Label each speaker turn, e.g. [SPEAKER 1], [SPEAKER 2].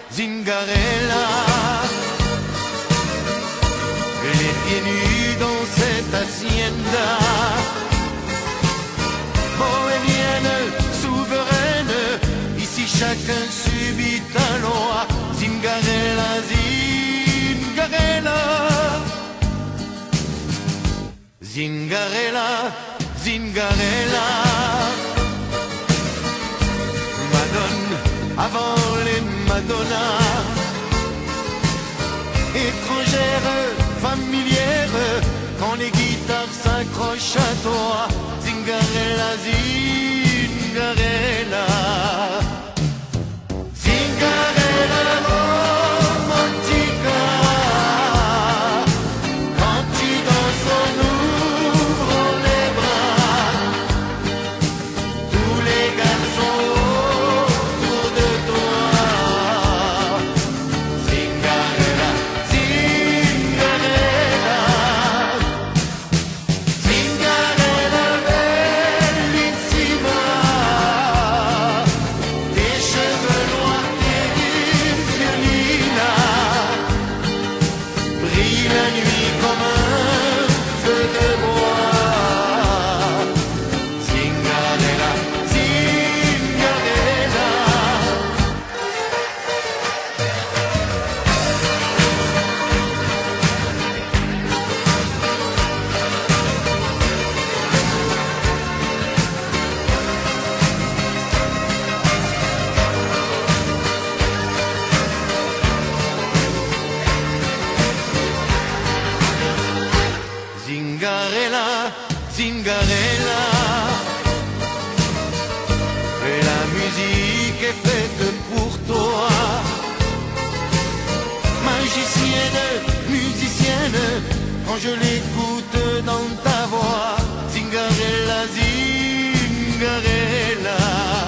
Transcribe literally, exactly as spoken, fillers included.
[SPEAKER 1] Zingarella. Les pieds nus dans cette hacienda, bohémienne, souveraine, ici chacun subit un loi. Zingarella, Zingarella, Zingarella, Zingarella. Madone avant les Madonnas, étrangère, familière, quand les guitares s'accrochent à toi. Zingarella, Zingarella, Zingarella romantica. Quand tu danses en ouvrant les bras, tous les garçons autour de toi. Zingarella, Zingarella, Zingarella bellissima. Tes cheveux noirs, tes yeux violina, brillent la nuit comme un feu de bois. Zingarella, Zingarella. Zingarella, Zingarella. Et la musique est faite pour toi. Magicienne, musicienne, quand je l'écoute dans ta voix. Zingarella, Zingarella.